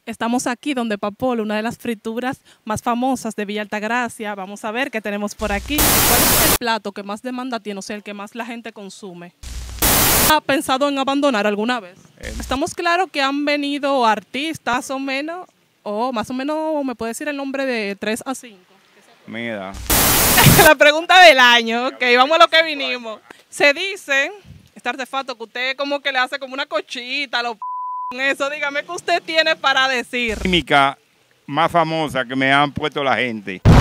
Estamos aquí donde Papol, una de las frituras más famosas de Villa Altagracia. Vamos a ver qué tenemos por aquí. ¿Cuál es el plato que más demanda tiene, o sea, el que más la gente consume? ¿Ha pensado en abandonar alguna vez? Estamos claros que han venido artistas o más o menos me puede decir el nombre de 3 a 5. Mira, La pregunta del año, ok, vamos a lo que vinimos. Se dice, este artefacto que usted como que le hace como una cochita, eso, dígame qué usted tiene para decir. química más famosa que me han puesto la gente.